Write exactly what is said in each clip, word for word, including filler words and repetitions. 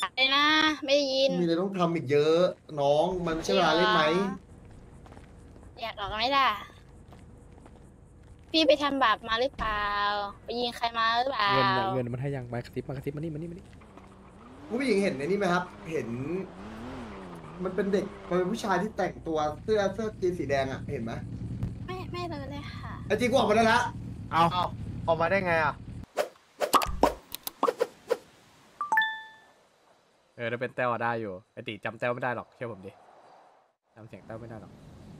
อะไรนะไม่ได้ยินมีอะไรต้องทำอีกเยอะน้องมันไม่ใช่เวลาเล่นไหมอยากออกไหมล่ะพี่ไปทำบาปมาหรือเปล่าไปยิงใครมาหรือเปล่าเงินน่ะเงินมันให้ยังมากระซิบมากระซิบมานี่มานี่มานี่ผู้หญิงเห็นในนี้ไหมครับเห็นมันเป็นเด็กมันเป็นผู้ชายที่แต่งตัวเสื้อเสื้อจีนสีแดงอ่ะเห็นไหมไม่ไม่เลยเลยค่ะไอ้จริงกูออกมาได้ละเอาเอาออกมาได้ไงอ่ะเออถ้าเป็นแต้วอะได้อยู่ไอติจำแต้วไม่ได้หรอกเชื่อผมดิจำเสียงแต้วไม่ได้หรอก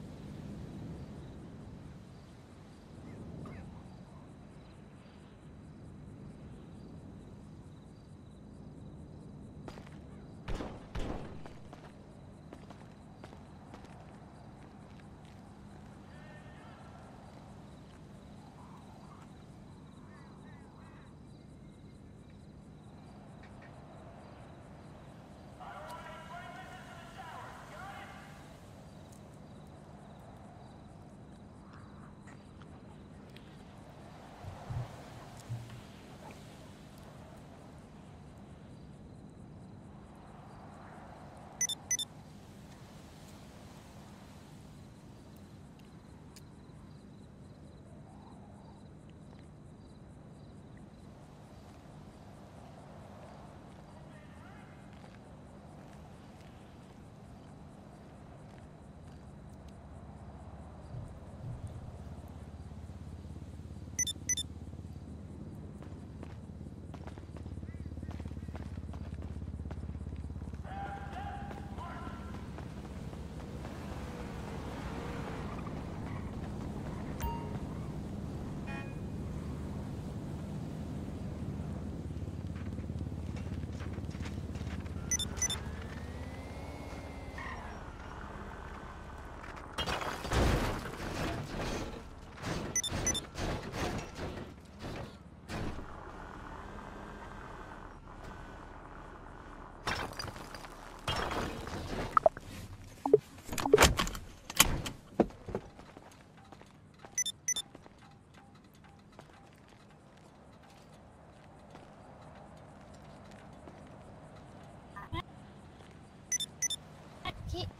พี่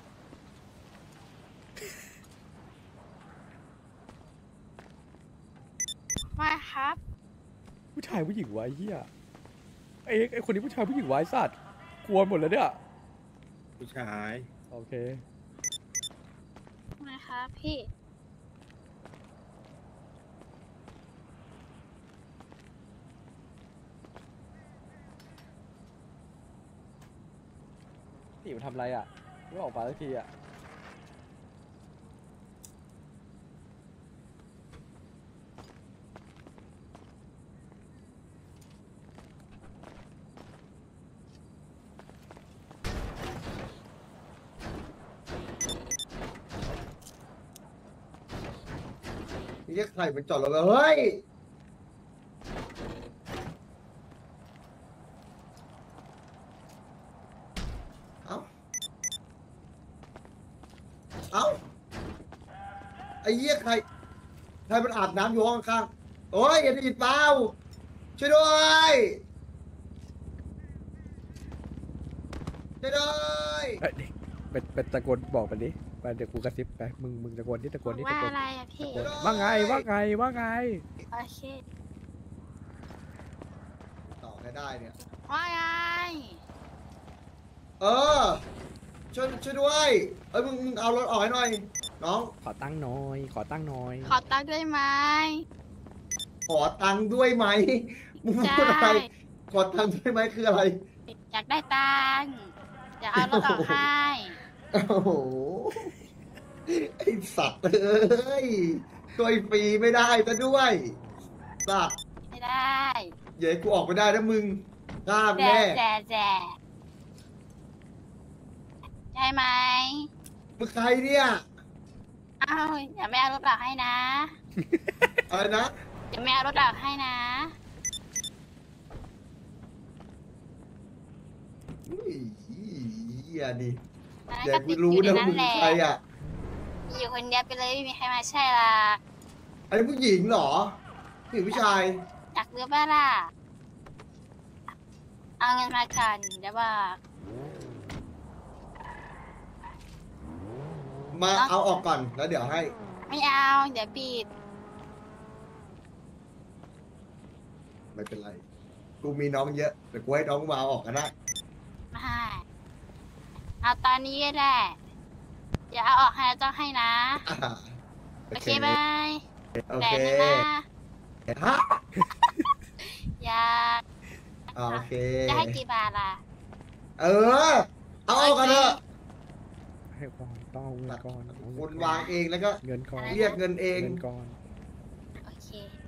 มาครับผู้ชายผู้หญิงไวะไอ้เฮียไอ้ไอ้คนนี้ผู้ชายผู้หญิงไวะไอ้สัตว์กลัวหมดแล้วเนี่ยผู้ชายโอเคมาครับพี่นี่มันทำอะไรอ่ะไม่ออกมาสักทีอ่ะเรียกใครมันจอดรถเลยเฮ้ยเอ้าเอ้าไอ้เหี้ยใครใครมันอาบน้ำอยู่ห้องข้างโอ้ยอย่าได้ยินเปล่าช่วยด้วยช่วยด้วยเอ้ยเด็กเป็นเป็นตะโกนบอกไปดิไปเดี๋ยวกูกระซิบไปมึงมึงตะโกนที่ตะโกนที่ว่าตะโกนอะไรอะพี่ตะโกนว่าไงว่าไงว่าไงโอเคต่อให้ได้เนี่ยว่าไงเออช่วยช่วยด้วยเอ้ยมึงมึงเอารถออกให้หน่อยน้องขอตั้งหน้อย ขอตั้งหน้อยขอตังค์ด้วยไหมขอตังค์ด้วยไหมมึงพูดอะไรใช่ขอตังค์ด้วยไหมคืออะไรอยากได้ตังค์อยากเอารถออกให้โอ้โหไอสัตว์เอ้ยช่วยฟรีไม่ได้ซะด้วยสัตว์ไม่ได้อย่าให้กูออกไปได้นะมึงกล้ามแจแน่แจแจใช่ไหมมึงใครเนี่ยอ้าวอย่าไม่เอารถออกให้นะอะไรนะอย่าไม่เอารถออกให้นะอุ้ยเหี้ยดินั่นอย่าก็ให้กูติดอรู้ยู่ในนะว่านั้นมึงแหละใครอ่ะอยู่คนเดียวไปเลยไม่มีใครมาใช่ล่ะอันนี้ผู้หญิงเหรอผู้หญิงผู้ชายอยากรู้ป่ะล่ะ เอเอาเงินมาก่อนเดี๋ยวบอกมาเอาออกก่อนแล้วเดี๋ยวให้ไม่เอาเดี๋ยวปิดไม่เป็นไร กูมีน้องเยอะแต่กูให้น้องมาเอาออกกันได้ไม่เอาตอนนี้ก็ได้อย่าเอาออกให้แล้วต้องให้นะอ่าโอเคบายโอแต่เคนึงนะฮะอยากอ่าโอเคจะให้กี่บาทล่ะเออ เอาออกกันเถอะให้ก่อนต้องเอาเงินก่อนเอาเงินคุณก่อนวางเองแล้วก็เงินก่อนเรียกเงินเองเงินก่อนโอเค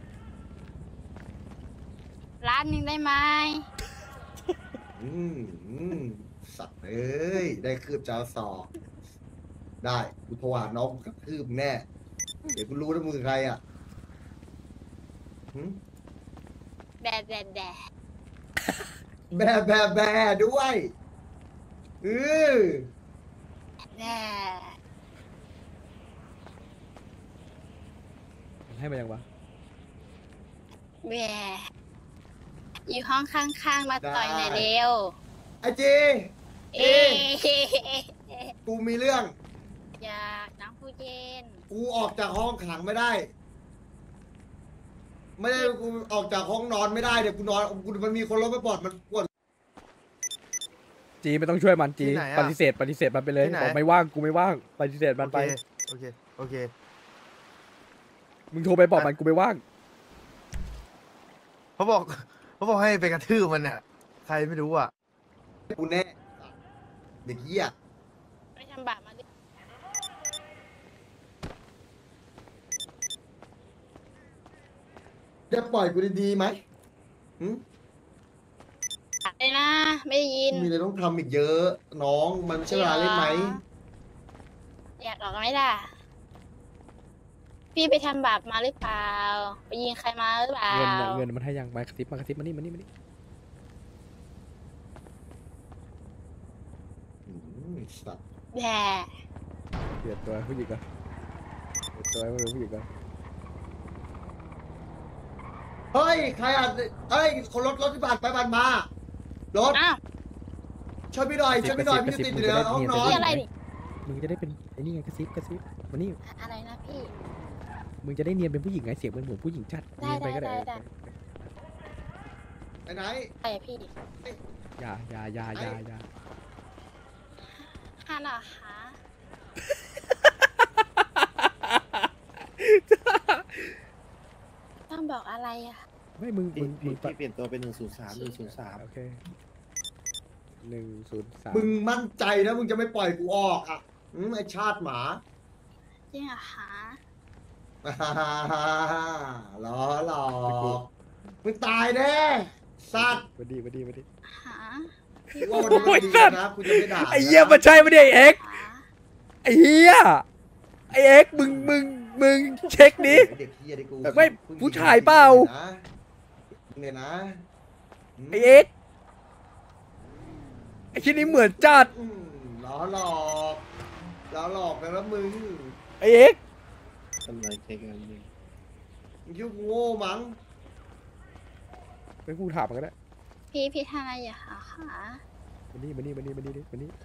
ร้านหนึ่งได้ไหมอืมอืมสัตว์เอ้ย ได้คืบเจ้าสอกได้กูโทรหาน้องกูกระคืบแน่ เดี๋ยวกูรู้นะมึงคือใครอ่ะหึแดดแดดแดดแบะแบะแบะด้วยเออแดดให้มายังวะแดดอยู่ห้องข้างๆมาต่อยหน่อยเร็วไอจีเอ๊ะกูมีเรื่องอยากน้ำผู้เย็นกูออกจากห้องขังไม่ได้ ไม่ได้กูออกจากห้องนอนไม่ได้เดี๋ยวกูนอนกูมันมีคนรถไปปอดมันปวดจีไม่ต้องช่วยมันจีที่ไหนอะปฏิเสธปฏิเสธมันไปเลยที่ไหนบอกไม่ว่างกูไม่ว่างปฏิเสธมันไปโอเค โอเคมึงโทรไปบอกมันกูไม่ว่างเขาบอก เขาบอกให้ไปกระทืบมันเนี่ยใครไม่รู้อ่ะกูแน่เด็กเหี้ยไปทำบาปมาดิจะปล่อยกูดีๆไหมหืมเลยนะ ไม่ได้ยินมีอะไรต้องทำอีกเยอะ น้องมันไม่ใช่เวลาเล่นไหมอยากออกไหมล่ะ พี่ไปทำบาปมาหรือเปล่า ไปยิงใครมาหรือเปล่าเงินน่ะเงินมันให้ยังมากระซิบมากระซิบมานี่มานี่มานี่อืมสัตว์แด่เปลี่ยนตัวผู้หญิงก่อนเปลี่ยนตัวให้เป็นผู้หญิงก่อนเฮ้ยใครอ่ะเฮ้ยคนรถรถที่ผ่านไปผ่านมารถอ้าวช่วยพี่หน่อยช่วยพี่หน่อยพี่จะติดอยู่ในห้องนอนพี่อะไรนี่มึงจะได้เป็นไอ้นี่ไงกระซิบกระซิบมานี่อะไรนะพี่มึงจะได้เนียนเป็นผู้หญิงไงเสียงเหมือนเหมือนผู้หญิงจัดได้เนียนไปก็ได้ได้ได้ไปไหนไปอะพี่อย่าอย่าอย่าอย่าอย่าห้าหรอคะ ต้องบอกอะไรอะไม่มึงมึงมึงพี่เปลี่ยนตัวเป็นหนึ่งศูนย์สามหนึ่งศูนย์สามโอเคหนึ่งศูนย์สามมึงมั่นใจนะมึงจะไม่ปล่อยกูออกอ่ะอืมไอชาติหมาจริงเหรอคะล้อหลอกมึงตายแน่สัตว์มาดีมาดีมาดีหากูว่าวันนี้มันดีแล้วนะกูจะไม่ด่าไอ้เหี้ยมันใช่ไม่ได้เอ็กซ์หาไอ้เหี้ยไอ้เอ็กซ์มึงมึงมึงเช็คดิเด็กเฮียดิกูไม่ผู้ชายเปล่าเนี่ยนะไอ้เอ็กซ์ไอ้ชิ้นนี้เหมือนจัดอืมล้อหลอกล้อหลอกนะแล้วมึงไอ้เอ็กซ์กำลังเช็คกันอยู่มึงคิดว่ากูโง่มั้งไม่พูดถามมันก็ได้พี่พี่ทำอะไรอยู่คะคะมานี่มานี่มานี่มานี่ดิมานี่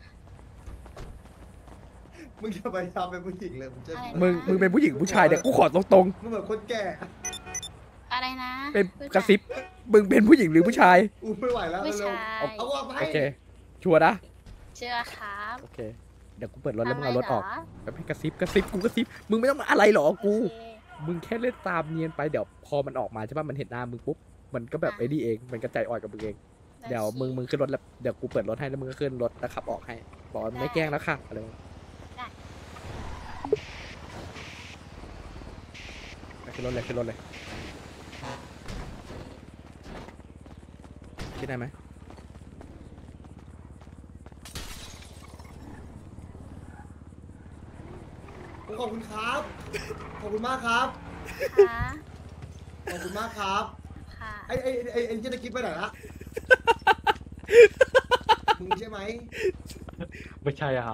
มึงจะไปทำเป็นผู้หญิงเลยมึงจะมึงมึงเป็นผู้หญิงผู้ชายเนี่ยกูขอตรงมึงเหมือนคนแก่อะไรนะๆเป็นกระซิบมึงเป็นผู้หญิงหรือผู้ชายกูไม่ไหวแล้วไม่เร็วใช่ๆเอาออกไปโอเค ชัวร์นะเชื่อครับโอเคเดี๋ยวกูเปิดรถแล้วมึงเอารถออกทำไมเหแบบให้กระซิบกระซิบกูกระซิบมึงไม่ต้องมาอะไรหรอกกูโอเคมึงแค่เล่นตามเนียนไปเดี๋ยวพอมันออกมาใช่ป่ะมันเห็นหน้ามึงปุ๊บมันก็แบบไอ้นี่เองมันกระจายอ่อยกับมึงเองเดี๋ยวมึงมึงขึ้นรถแล้วเดี๋ยวกูเปิดรถให้แล้วมึงก็ขึ้นรถแล้วขับออกให้บอกว่าไม่แกล้งแล้วค่ะอะไรวะขึ้นรถเลยขึ้นรถเลยขึ้นได้ไหมขอบคุณครับ ขอบคุณมากครับค่ะขอบคุณมากครับค่ะไอ้ไอ้ไอ้ไอ้เจะตะคิดไปไหนละมึงใช่ไหมไม่ใช่ครับ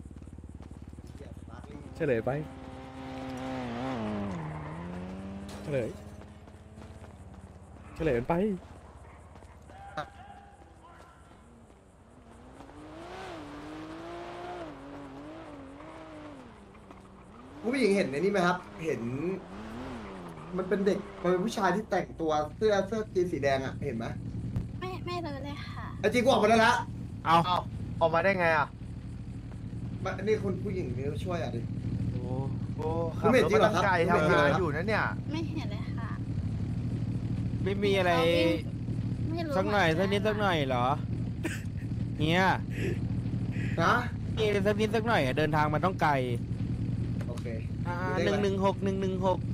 เฉลยไปเฉลยเฉลยมันไปคุณผู้หญิงเห็นในนี้ไหมครับ เห็น มันเป็นเด็กมันเป็นผู้ชายที่แต่งตัวเสื้อเสื้อจีนสีแดงอ่ะเห็นไหมไม่ไม่รู้เลยค่ะไอ้จริงกูออกมาได้ละเอา ออกมาได้ไงอ่ะมาอันนี้คุณผู้หญิงนี่ช่วยอ่ะดิโอ้โหคุขัณบไม่เห็รนถจริงเหรมาอครับตั้งไกลคุณไม่เห็นจริงเหรอทำงานครับอยู่นะเนี่ยไม่เห็นเลยค่ะไม่มีอะไรไม่รู้สักหน่อยเมืสักนิดสักหน่อยเหรอเนี่ยนะมีสักนิดสักหน่อยอะเดินทางมันต้องไกลโอเคอ่ามีหเลนึ่ขงอะไรหนึ่งหกหนึ่งหนึ่งหก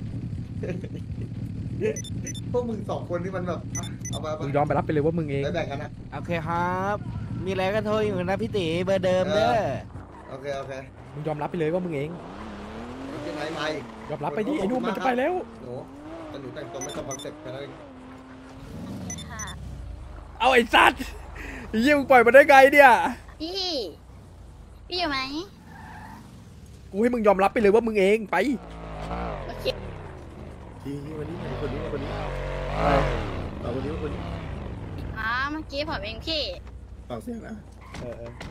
พวกมึงสองคนนี่มันแบบอ่ะเอามามึงยอมไปรับไปเลยว่ามึงเองไปแบ่งกันนะโอเคครับ มีอะไรก็โทรอยู่นะพี่ตีเบอร์เดิมเด้อโอเคโอเคมึงยอมรับไปเลยว่ามึงเองที่ไหนมาอีกยอมรับไปดิไอ้หนุ่มมันจะไปแล้วหนูแต่หนูแต่งตัวไม่ตรงคอนเซ็ปต์แค่นั้นเองค่ะเอาไอ้สัตว์ไอ้เหี้ยมึงปล่อยมาได้ไงเนี่ยพี่ พี่อยู่ไหมกูให้มึงยอมรับไปเลยว่ามึงเองไปโอเคทีนี้วันนี้ไหนคนนี้คนนี้เอาคนนี้คนนี้อ๋อ เมื่อกี้ผมเองพี่ฟังเสียงนะเออเออ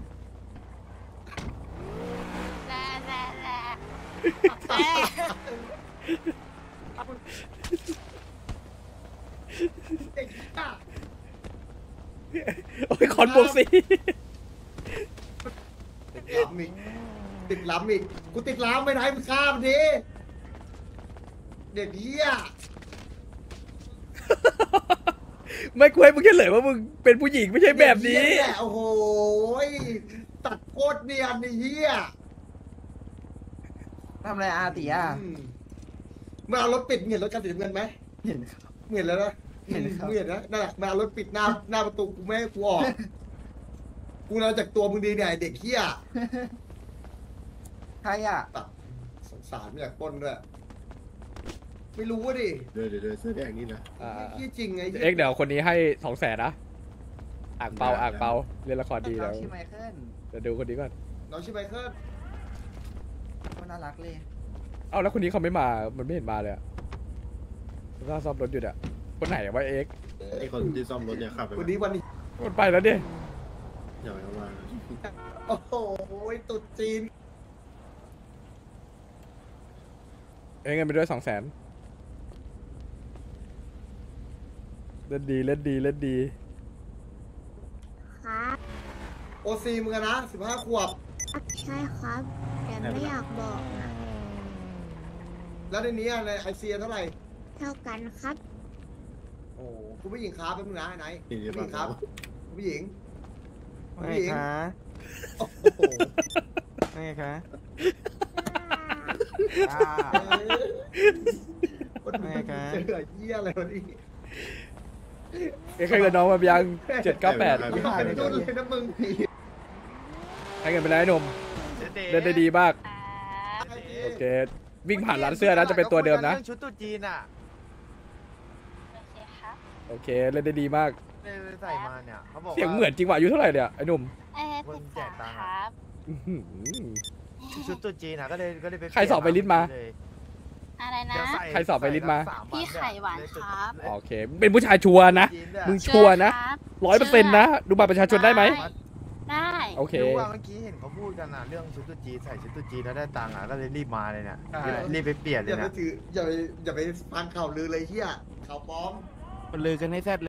แล่แล่แล่แล่เด็กอ่ะโอ้ยคอนบวกสี่ติดล้ำอีกติดล้ำอีกกูติดล้ำไม่ได้มึงข้ามดิเด็กเหี้ยไม่กูให้มึงเฉลยว่ามึงเป็นผู้หญิงไม่ใช่แบบนี้เด็กเหี้ยแหละโอ้โหตัดโคตรเนียนไอ้เหี้ยทำอะไรอาติอ่ะอืมมาเอารถปิดมึงเห็นรถกันสีน้ำเงินไหมเห็นครับมึงเห็นแล้วนะเห็นครับมึงเห็นนะนั่นแหละมาเอารถปิดหน้าหน้าประตูกูไม่ให้กูออกกูเอาจากตัวมึงดีเนี่ยไอ้เด็กเหี้ยใครอ่ะตัดสงสารไม่อยากปล้นด้วยไม่รู้ว่าดิเดี๋ยวเดี๋ยวเดี๋ยวเสื้อแดงนี่นะอ่าเหี้ยจริงไงเอ็กซ์เดี๋ยวคนนี้ให้สองแสนนะอ่างเปาอ่างเปาเล่นละครดีน้แล้องวชื่อไมเคิลเดี๋ยวดูคนนี้ก่อนน้องชื่อไมเคิลคนน่ารักเลยเอ้าแล้วคนนี้เขาไม่มา มันไม่เห็นมาเลยอะถ้าซ่อมรถอยู่เนี่ยคนไหนวะเอ็กซ์ไอคนที่ซ่อมรถเนี่ยขับไปวันนี้วันนี้มันไปแล้วดิอย่าไปเอามาโอ้โหตุดจีนเอ็กซ์เงินไปด้วยสองแสนเล่นดีเล่นดีเล่นดีครับโอซีมึงอะนะสิบห้าขวบใช่ครับแต่ไม่อยากบอกนะแล้วในนี้อะในไอซีเท่าไหร่เท่ากันครับโอ้คุณผู้หญิงครับเป็นมึงนะไหนนี่คุณเดี๋ยวผู้หญิงครับคุณผู้หญิงคุณไม่ผู้หญิงคะโอ้โหไม่คะอ่าคนดูเจอเหี้ยอะไรวะนี่เอ็กซ์ให้เงินน้องมายังเจ็ดเก้าแปดไม่หายไปดุนเลยนะมึงให้เงินไปแล้วไอ้หนุ่มเล่นได้ดีมากครับโอเค วิ่งผ่านร้านเสื้อนะจะเป็นตัวเดิมนะเรื่องชุดตุ๊จีนอ่ะโอเคครับโอเค เล่นได้ดีมากเลยใส่มาเนี่ยเขาบอกว่าเสียงเหมือนจริงว่ะอายุเท่าไหร่เนี่ยไอ้หนุ่มเอ้ยคนติดแจสาก มตังค์คอะรับอื้อหือชุดตุ๊จีนอ่ะก็เลยก็เลยไปใครสอบไปลิ้นมาเลยอะไรนะเดี๋ยวใส่ใครสอบไปลิ้นมาใส่สักสพี่วัไข่หวานครับโอเคเป็นผู้ชายชัวร์นะจีนด้วยมึงชัวร์นะเชื่อครับร้อยเปอร์เซ็นต์นะ ดูบัตรประชาชนได้ไหมได้โอเครู้ว่าเมื่อกี้เห็นเขาพูดกันอ่ะเรื่องชุดตุ๊จีนใส่ชุดตุ๊จีนแล้วได้ตังค์อ่ะก็เลยรีบมาเลยเนี่ยใช่รีบไปเปลี่ยนเลอย่าย ไปเนี่ยถืออย่าไปอย่าไปฟังข่าวลือเลยเฮียข่าวปลอมมันลือกันให้แซด